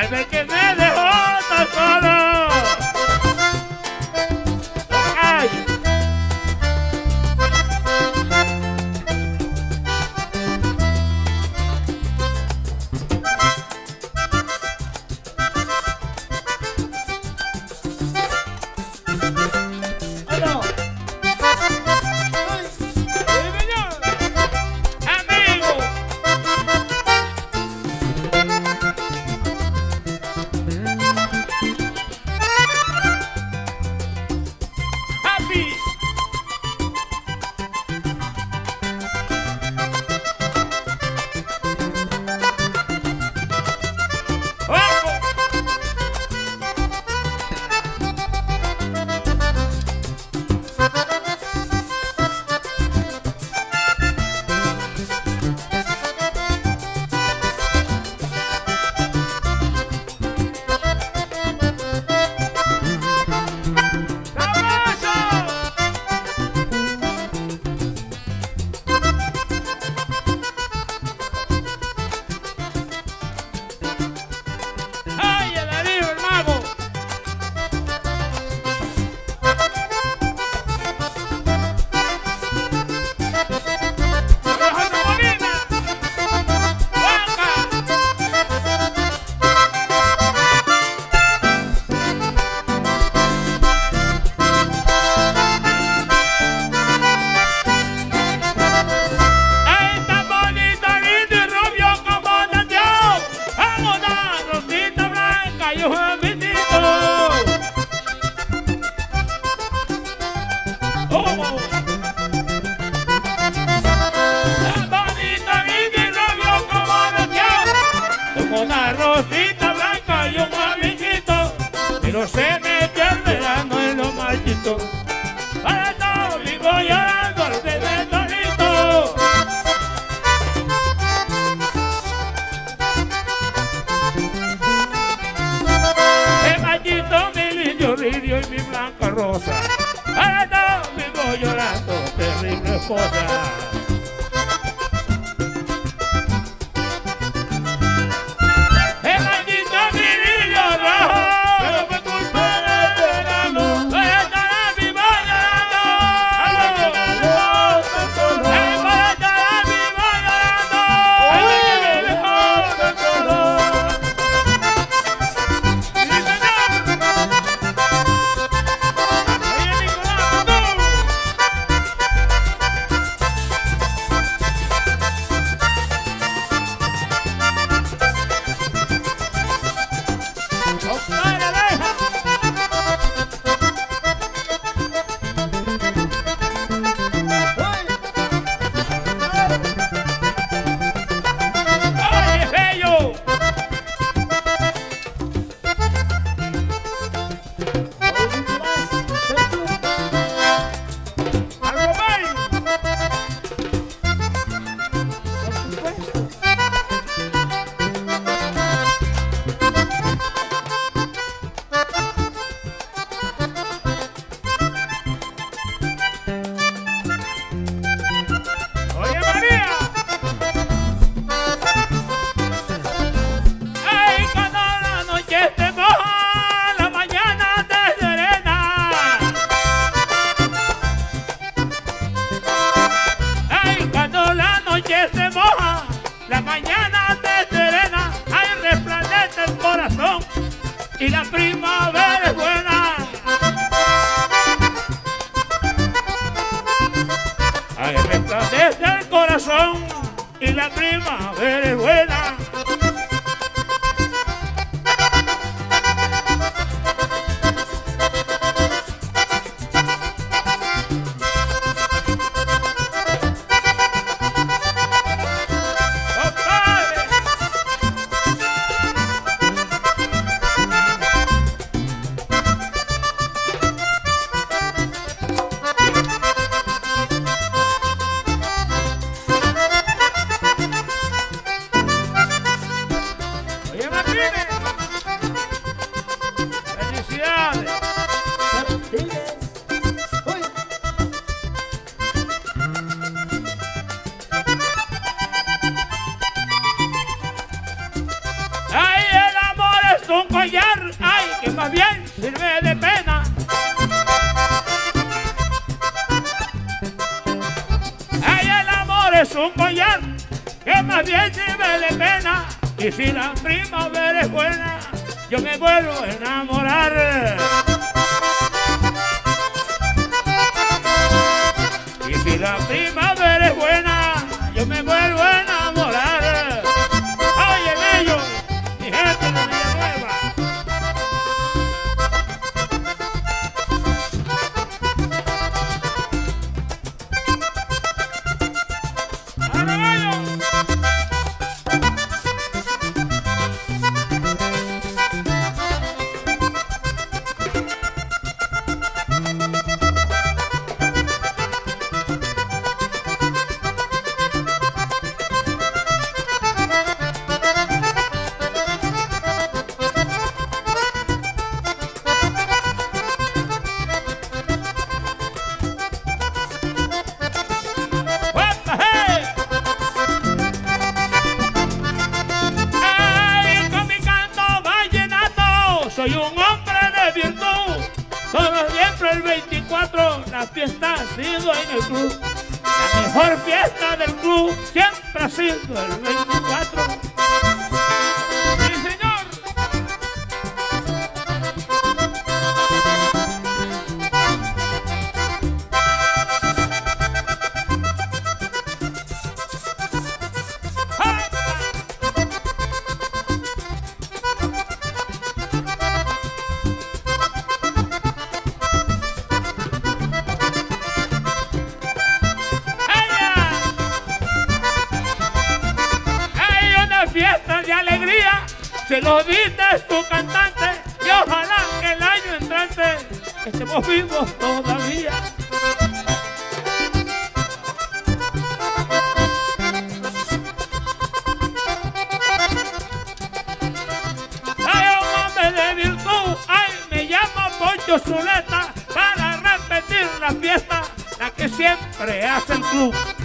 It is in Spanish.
desde que me dejó tan solo. Ay. Una rosita blanca y un amiguito, pero se metió el verano en los machitos. Para todo vivo llorando al bebé solito. El machito, mi lindo lirio y mi blanca rosa. Para todo vivo llorando, terrible esposa. Y la primavera es buena. Ay, resplandece el corazón y la primavera es buena. Y si la primavera es buena, yo me vuelvo a enamorar. Y si la primavera es buena, yo me vuelvo a enamorar. Oye, ellos, mi gente de Villanueva. ¡Ahora vaya! Soy un hombre de virtud, todo siempre el 24, la fiesta ha sido en el club. La mejor fiesta del club siempre ha sido el 24. ¡Sí, señor! Fiestas de alegría, se lo dice tu cantante, y ojalá que el año entrante estemos vivos todavía. Hay un hombre de virtud, ay, me llamo Poncho Zuleta, para repetir la fiesta, la que siempre hace el club.